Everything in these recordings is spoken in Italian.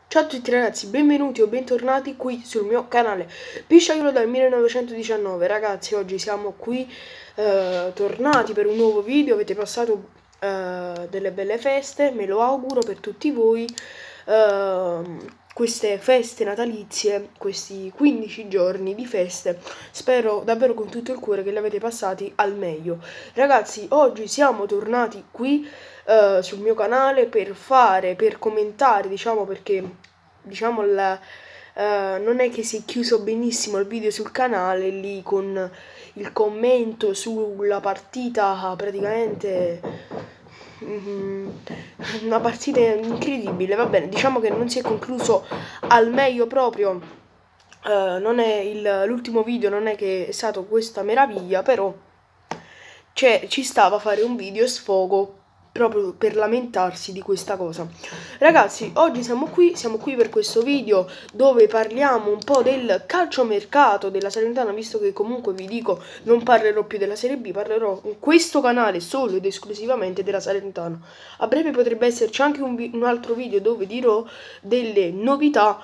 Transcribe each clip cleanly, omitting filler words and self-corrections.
Ciao a tutti ragazzi, benvenuti o bentornati qui sul mio canale Pisciaiolo dal 1919. Ragazzi, oggi siamo qui tornati per un nuovo video. Avete passato delle belle feste, me lo auguro per tutti voi. Queste feste natalizie, questi 15 giorni di feste, spero davvero con tutto il cuore che li avete passati al meglio. Ragazzi, oggi siamo tornati qui sul mio canale per commentare, diciamo, perché diciamo non è che si è chiuso benissimo il video sul canale lì con il commento sulla partita, praticamente una partita incredibile. Va bene, diciamo che non si è concluso al meglio proprio. Non è l'ultimo video, non è che è stato questa meraviglia, però ci stava a fare un video sfogo proprio per lamentarsi di questa cosa. Ragazzi, oggi siamo qui per questo video dove parliamo un po' del calciomercato della Salernitana, visto che comunque vi dico non parlerò più della Serie B, parlerò in questo canale solo ed esclusivamente della Salernitana. A breve potrebbe esserci anche un altro video dove dirò delle novità.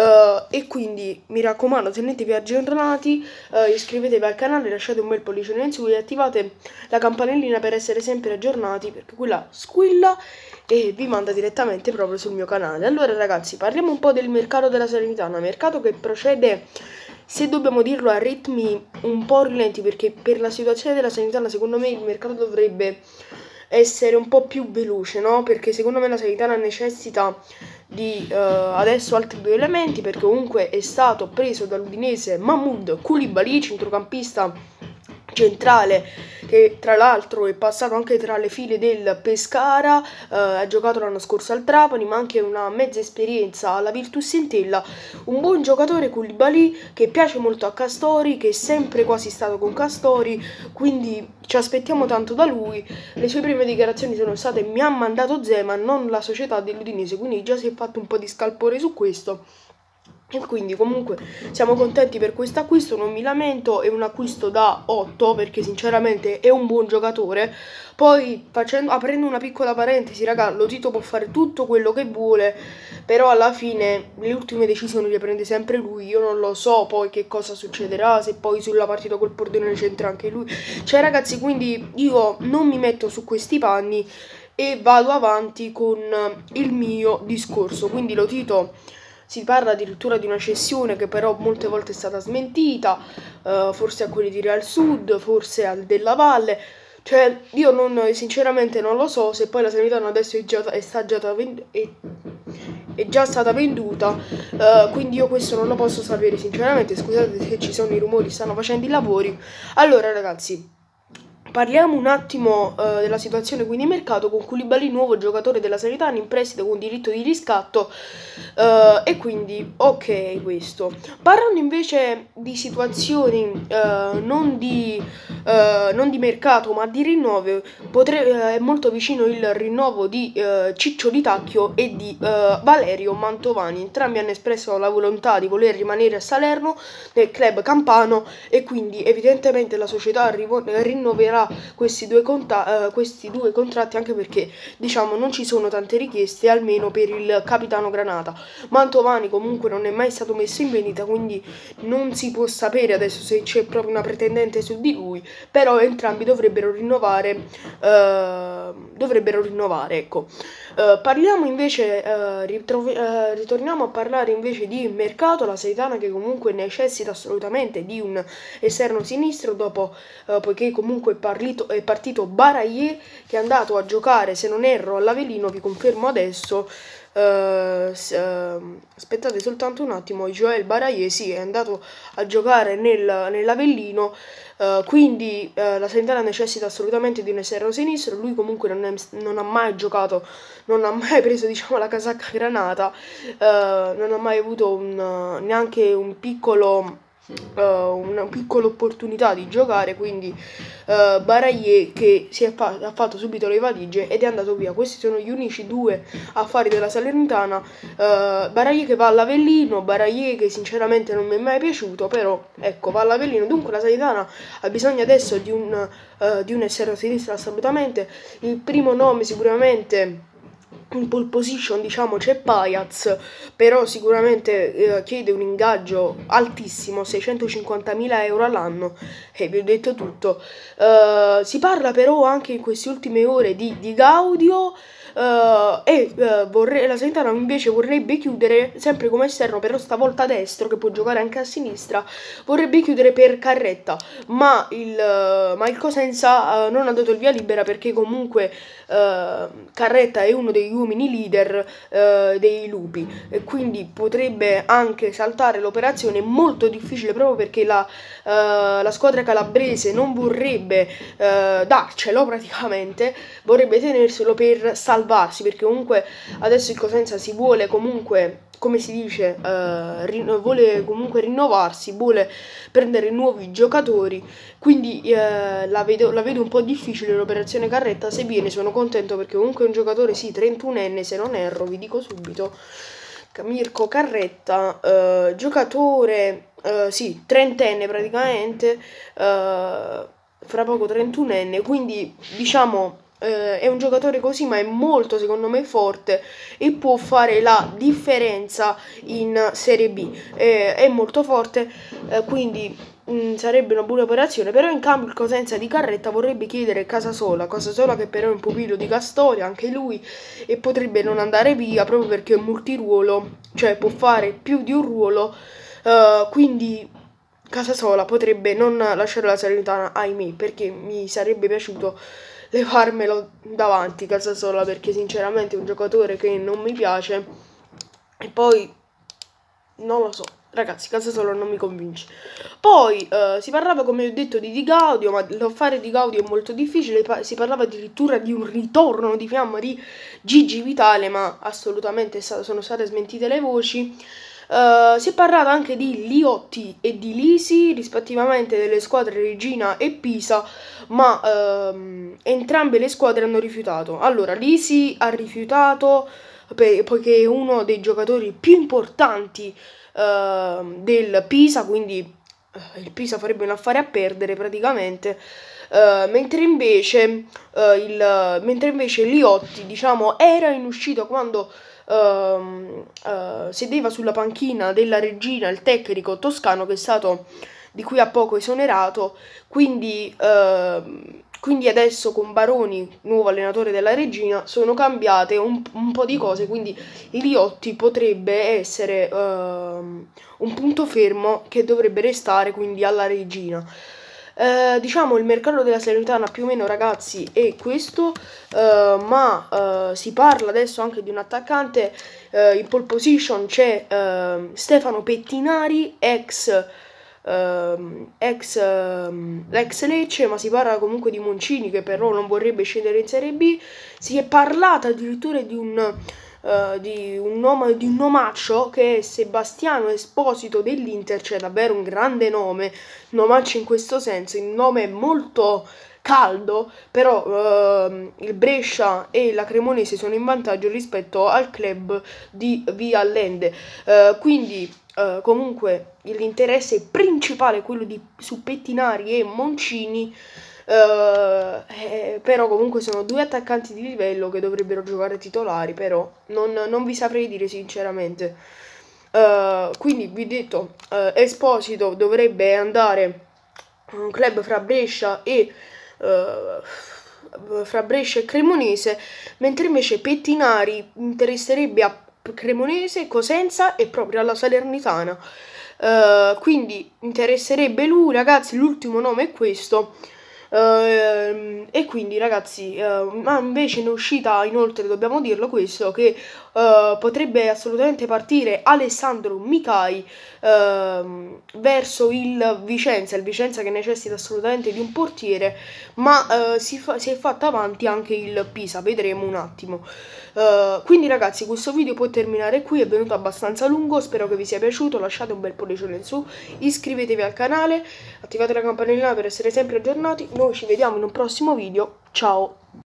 E quindi mi raccomando, tenetevi aggiornati, iscrivetevi al canale, lasciate un bel pollicione in su e attivate la campanellina per essere sempre aggiornati, perché quella squilla e vi manda direttamente proprio sul mio canale. Allora ragazzi, parliamo un po' del mercato della Salernitana, mercato che procede, se dobbiamo dirlo, a ritmi un po' rilenti, perché per la situazione della Salernitana secondo me il mercato dovrebbe essere un po' più veloce, no? Perché secondo me la Salernitana necessita di adesso altri due elementi, perché comunque è stato preso dall'Udinese Mahmoud Koulibaly, centrocampista centrale, che tra l'altro è passato anche tra le file del Pescara, ha giocato l'anno scorso al Trapani, ma anche una mezza esperienza alla Virtus Entella. Un buon giocatore Koulibaly che piace molto a Castori, che è sempre quasi stato con Castori, quindi ci aspettiamo tanto da lui. Le sue prime dichiarazioni sono state: mi ha mandato Zeman, non la società dell'Udinese, quindi già si è fatto un po' di scalpore su questo. E quindi comunque siamo contenti per questo acquisto, non mi lamento, è un acquisto da 8 perché sinceramente è un buon giocatore. Poi aprendo una piccola parentesi, raga, lo Tito può fare tutto quello che vuole, però alla fine le ultime decisioni le prende sempre lui. Io non lo so poi che cosa succederà, se poi sulla partita col Pordenone c'entra anche lui. Cioè ragazzi, quindi io non mi metto su questi panni e vado avanti con il mio discorso. Quindi lo Tito, si parla addirittura di una cessione che però molte volte è stata smentita, forse a quelli di Real Sud, forse al Della Valle. Cioè, io sinceramente non lo so se poi la Salernitana adesso è già stata venduta, quindi io questo non lo posso sapere sinceramente. Scusate se ci sono i rumori, stanno facendo i lavori. Allora ragazzi, parliamo un attimo della situazione quindi mercato, con Koulibaly, nuovo giocatore della Salernitana in prestito con diritto di riscatto, e quindi ok questo. Parlando invece di situazioni non di mercato ma di rinnovo, è molto vicino il rinnovo di Ciccio Di Tacchio e di Valerio Mantovani. Entrambi hanno espresso la volontà di voler rimanere a Salerno nel club campano, e quindi evidentemente la società rinnoverà questi due contratti, anche perché diciamo non ci sono tante richieste, almeno per il capitano Granata. Mantovani comunque non è mai stato messo in vendita, quindi non si può sapere adesso se c'è proprio una pretendente su di lui, però entrambi dovrebbero rinnovare, ecco. Parliamo invece, ritorniamo a parlare invece di mercato. La Salernitana che comunque necessita assolutamente di un esterno sinistro, dopo poiché comunque è partito Baraye, che è andato a giocare, se non erro, all'Avellino. Vi confermo adesso. Aspettate soltanto un attimo. Joel Baraye, sì, è andato a giocare nell'Avellino. Quindi la Salernitana necessita assolutamente di un esterno sinistro. Lui comunque non ha mai giocato, non ha mai preso, diciamo, la casacca Granata, non ha mai avuto neanche una piccola opportunità di giocare, quindi Baraye che ha fatto subito le valigie ed è andato via. Questi sono gli unici due affari della Salernitana. Baraye che va all'Avellino, Baraye che sinceramente non mi è mai piaciuto, però ecco, va all'Avellino. Dunque la Salernitana ha bisogno adesso di un esterno sinistro assolutamente. Il primo nome sicuramente in pole position, diciamo, c'è Pajaz, però sicuramente chiede un ingaggio altissimo, 650.000 euro all'anno, e vi ho detto tutto. Si parla però anche in queste ultime ore di Gaudio, la Salernitana invece vorrebbe chiudere sempre come esterno, però stavolta destro, che può giocare anche a sinistra, vorrebbe chiudere per Carretta, ma il Cosenza non ha dato il via libera, perché comunque Carretta è uno degli uomini leader dei Lupi, e quindi potrebbe anche saltare l'operazione. Molto difficile, proprio perché la squadra calabrese non vorrebbe darcelo, praticamente vorrebbe tenerselo per salvarsi, perché comunque adesso il Cosenza si vuole comunque, come si dice, vuole comunque rinnovarsi, vuole prendere nuovi giocatori, quindi la vedo un po' difficile l'operazione Carretta. Se viene sono contento, perché comunque è un giocatore, sì, 31enne se non erro, vi dico subito, Mirko Carretta, giocatore, sì, 30enne praticamente, fra poco 31enne, quindi diciamo è un giocatore così, ma è molto, secondo me, forte e può fare la differenza in Serie B. È molto forte, quindi sarebbe una buona operazione. Però in cambio il Cosenza di Carretta vorrebbe chiedere Casasola, che però è un pupillo di Castoria, anche lui, e potrebbe non andare via proprio perché è un multiruolo, cioè può fare più di un ruolo, quindi Casasola potrebbe non lasciare la Salernitana, ahimè, perché mi sarebbe piaciuto levarmelo davanti Casasola, perché sinceramente è un giocatore che non mi piace, e poi non lo so, ragazzi, Casasola non mi convince. Poi si parlava, come ho detto, di Gaudio, ma l'affare di Gaudio è molto difficile. Si parlava addirittura di un ritorno di fiamma di Gigi Vitale, ma assolutamente sono state smentite le voci. Si è parlato anche di Liotti e di Lisi, rispettivamente delle squadre Regina e Pisa, ma entrambe le squadre hanno rifiutato. Allora, Lisi ha rifiutato poiché è uno dei giocatori più importanti del Pisa, quindi il Pisa farebbe un affare a perdere praticamente. Mentre invece Liotti, diciamo, era in uscita quando sedeva sulla panchina della Regina il tecnico toscano, che è stato di qui a poco esonerato, quindi adesso con Baroni, nuovo allenatore della Regina, sono cambiate un po' di cose, quindi Liotti potrebbe essere un punto fermo che dovrebbe restare quindi alla Regina. Diciamo il mercato della Salernitana più o meno, ragazzi, è questo, ma si parla adesso anche di un attaccante. In pole position c'è Stefano Pettinari, ex Lecce, ma si parla comunque di Moncini, che però non vorrebbe scendere in Serie B. Si è parlato addirittura di un nomaccio, che è Sebastiano Esposito dell'Inter, cioè davvero un grande nome, nomaccio in questo senso, il nome è molto caldo, però il Brescia e la Cremonese sono in vantaggio rispetto al club di Via Allende, quindi comunque l'interesse principale è quello su Pettinari e Moncini. Però comunque sono due attaccanti di livello che dovrebbero giocare titolari, però non vi saprei dire sinceramente. Quindi vi ho detto, Esposito dovrebbe andare a un club fra Brescia e Cremonese, mentre invece Pettinari interesserebbe a Cremonese, Cosenza e proprio alla Salernitana. Quindi interesserebbe lui, ragazzi. L'ultimo nome è questo. E quindi, ragazzi, ma invece in uscita, inoltre dobbiamo dirlo questo, che potrebbe assolutamente partire Alessandro Micai verso il Vicenza che necessita assolutamente di un portiere, ma si è fatta avanti anche il Pisa, vedremo un attimo. Quindi, ragazzi, questo video può terminare qui, è venuto abbastanza lungo, spero che vi sia piaciuto. Lasciate un bel pollice in su, iscrivetevi al canale, attivate la campanellina per essere sempre aggiornati. Noi ci vediamo in un prossimo video, ciao!